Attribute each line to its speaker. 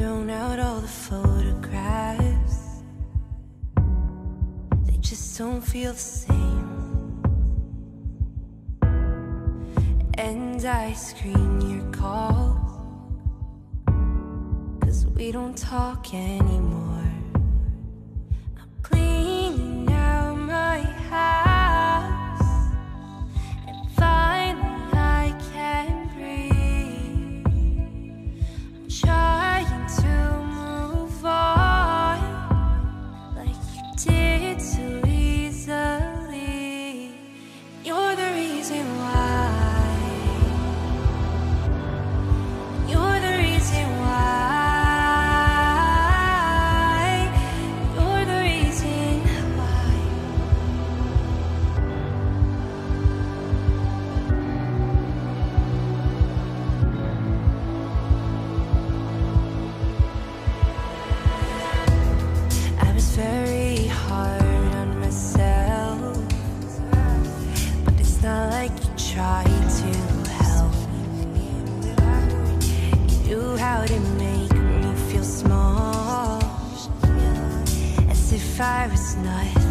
Speaker 1: thrown out all the photographs. They just don't feel the same. And I screen your calls, 'cause we don't talk anymore. I'm cleaning out my house, and finally I can breathe. I'm trying to move on, like you did so easily. You're the reason why. Very hard on myself, but it's not like you tried to help. You knew how to make me feel small, as if I was nothing.